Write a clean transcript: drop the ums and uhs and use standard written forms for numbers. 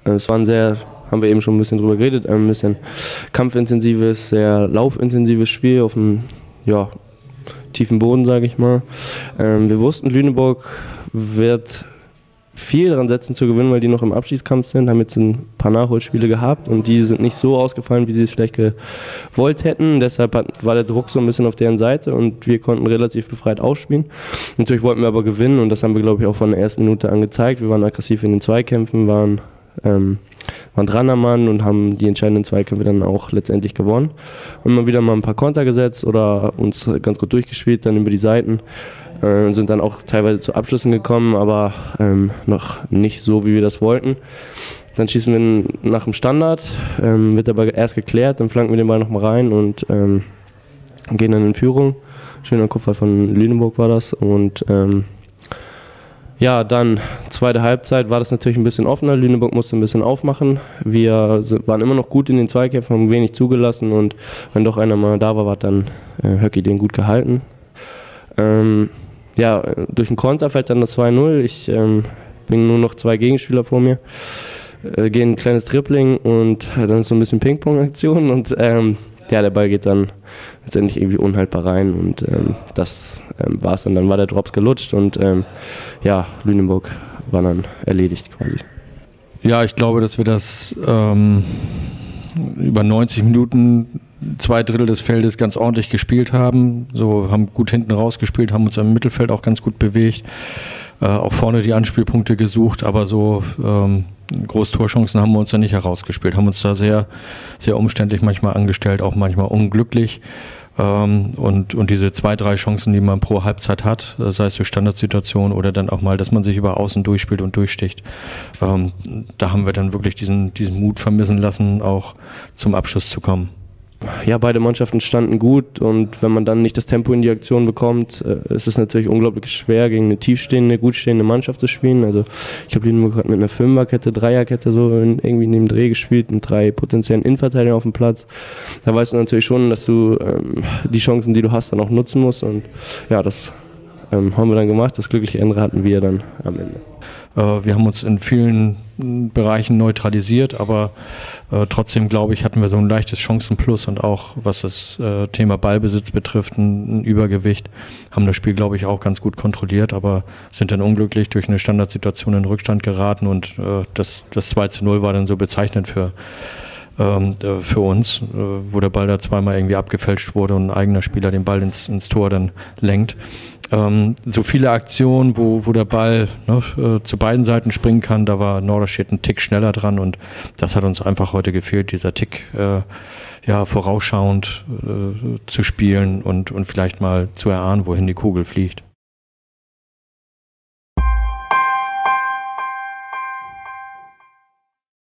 Es war haben wir eben schon ein bisschen drüber geredet, ein bisschen kampfintensives, sehr laufintensives Spiel auf einem tiefen Boden, sage ich mal. Wir wussten, Lüneburg wird viel daran setzen zu gewinnen, weil die noch im Abstiegskampf sind, haben jetzt ein paar Nachholspiele gehabt und die sind nicht so ausgefallen, wie sie es vielleicht gewollt hätten. Deshalb war der Druck so ein bisschen auf deren Seite und wir konnten relativ befreit ausspielen. Natürlich wollten wir aber gewinnen und das haben wir, glaube ich, auch von der ersten Minute an gezeigt. Wir waren aggressiv in den Zweikämpfen, waren dran am Mann und haben die entscheidenden Zweikämpfe dann auch letztendlich gewonnen. Und mal wieder mal ein paar Konter gesetzt oder uns ganz gut durchgespielt, dann über die Seiten. Sind dann auch teilweise zu Abschlüssen gekommen, aber noch nicht so, wie wir das wollten. Dann schießen wir nach dem Standard, wird aber erst geklärt, dann flanken wir den Ball nochmal rein und gehen dann in Führung. Schöner Kopfball von Lüneburg war das. Und dann zweite Halbzeit war das natürlich ein bisschen offener. Lüneburg musste ein bisschen aufmachen. Wir waren immer noch gut in den Zweikämpfen, haben wenig zugelassen und wenn doch einer mal da war, hat dann Höcki den gut gehalten. Durch den Konter fällt dann das 2-0. Ich bin nur noch 2 Gegenspieler vor mir. Gehen ein kleines Dribbling und dann ist so ein bisschen Ping-Pong-Aktion und der Ball geht dann letztendlich irgendwie unhaltbar rein und das war es dann. Dann war der Drops gelutscht und Lüneburg war dann erledigt quasi. Ja, ich glaube, dass wir das über 90 Minuten 2 Drittel des Feldes ganz ordentlich gespielt haben. So haben gut hinten rausgespielt, haben uns im Mittelfeld auch ganz gut bewegt. Auch vorne die Anspielpunkte gesucht, aber so Großtorchancen haben wir uns da nicht herausgespielt. Haben uns da sehr, sehr umständlich manchmal angestellt, auch manchmal unglücklich. Und diese 2, 3 Chancen, die man pro Halbzeit hat, sei es durch Standardsituation oder dann auch mal, dass man sich über Außen durchspielt und durchsticht, da haben wir dann wirklich diesen Mut vermissen lassen, auch zum Abschluss zu kommen. Ja, beide Mannschaften standen gut und wenn man dann nicht das Tempo in die Aktion bekommt, ist es natürlich unglaublich schwer, gegen eine tiefstehende, gut stehende Mannschaft zu spielen. Also ich habe Lüneburg gerade mit einer Fünferkette, Dreierkette so irgendwie in dem Dreh gespielt mit 3 potenziellen Innenverteidigern auf dem Platz. Da weißt du natürlich schon, dass du die Chancen, die du hast, dann auch nutzen musst und ja, das haben wir dann gemacht. Das glückliche Ende hatten wir dann am Ende. Wir haben uns in vielen Bereichen neutralisiert, aber trotzdem, glaube ich, hatten wir so ein leichtes Chancenplus und auch, was das Thema Ballbesitz betrifft, ein Übergewicht. Haben das Spiel, glaube ich, auch ganz gut kontrolliert, aber sind dann unglücklich durch eine Standardsituation in Rückstand geraten und das 2:0 war dann so bezeichnend für uns, wo der Ball da zweimal irgendwie abgefälscht wurde und ein eigener Spieler den Ball ins Tor dann lenkt. So viele Aktionen, wo der Ball zu beiden Seiten springen kann, da war Norderstedt einen Tick schneller dran und das hat uns einfach heute gefehlt, dieser Tick vorausschauend zu spielen und vielleicht mal zu erahnen, wohin die Kugel fliegt.